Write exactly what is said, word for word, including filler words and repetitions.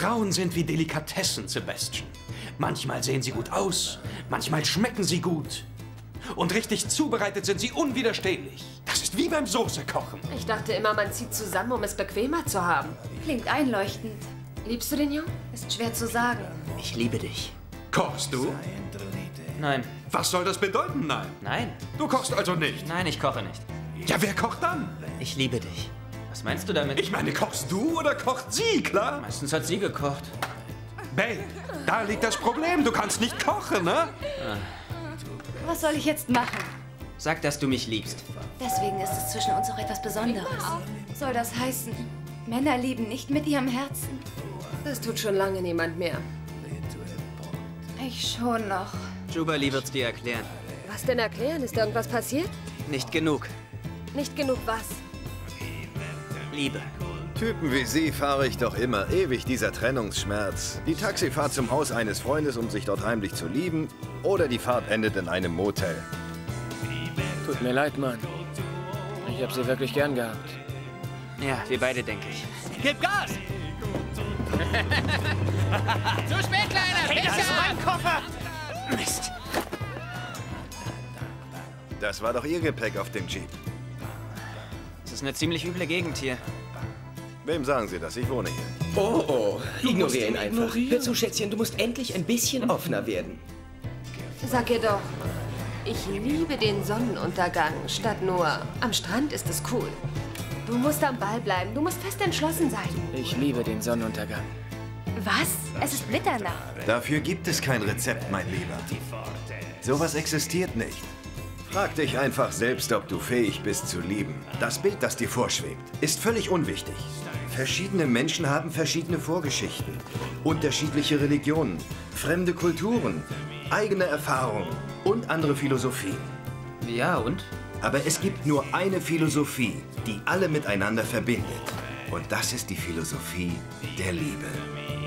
Frauen sind wie Delikatessen, Sebastian. Manchmal sehen sie gut aus, manchmal schmecken sie gut. Und richtig zubereitet sind sie unwiderstehlich. Das ist wie beim Soßekochen. Ich dachte immer, man zieht zusammen, um es bequemer zu haben. Klingt einleuchtend. Liebst du den Jungen? Ist schwer zu sagen. Ich liebe dich. Kochst du? Nein. Was soll das bedeuten, nein? Nein. Du kochst also nicht? Nein, ich koche nicht. Ja, wer kocht dann? Ich liebe dich. Was meinst du damit? Ich meine, kochst du oder kocht sie, klar? Meistens hat sie gekocht. Belle, da liegt das Problem. Du kannst nicht kochen, ne? Ah. Was soll ich jetzt machen? Sag, dass du mich liebst. Deswegen ist es zwischen uns auch etwas Besonderes. Soll das heißen, Männer lieben nicht mit ihrem Herzen? Das tut schon lange niemand mehr. Ich schon noch. Jubali wird's dir erklären. Was denn erklären? Ist irgendwas passiert? Nicht genug. Nicht genug was? Liebe. Typen wie Sie fahre ich doch immer. Ewig dieser Trennungsschmerz. Die Taxifahrt zum Haus eines Freundes, um sich dort heimlich zu lieben. Oder die Fahrt endet in einem Motel. Tut mir leid, Mann. Ich habe sie wirklich gern gehabt. Ja, wir beide, denke ich. Gib Gas! Zu spät, Kleiner! Hey, das ist mein Koffer! Mist. Das war doch Ihr Gepäck auf dem Jeep. Das ist eine ziemlich üble Gegend hier. Wem sagen Sie das? Ich wohne hier. Oh, oh. Ignoriere ihn einfach. Hör zu, Schätzchen, du musst endlich ein bisschen offener werden. Sag ihr doch, ich liebe den Sonnenuntergang, statt nur am Strand ist es cool. Du musst am Ball bleiben, du musst fest entschlossen sein. Ich liebe den Sonnenuntergang. Was? Es ist Mitternacht. Dafür gibt es kein Rezept, mein Lieber. Sowas existiert nicht. Frag dich einfach selbst, ob du fähig bist zu lieben. Das Bild, das dir vorschwebt, ist völlig unwichtig. Verschiedene Menschen haben verschiedene Vorgeschichten, unterschiedliche Religionen, fremde Kulturen, eigene Erfahrungen und andere Philosophien. Ja, und? Aber es gibt nur eine Philosophie, die alle miteinander verbindet. Und das ist die Philosophie der Liebe.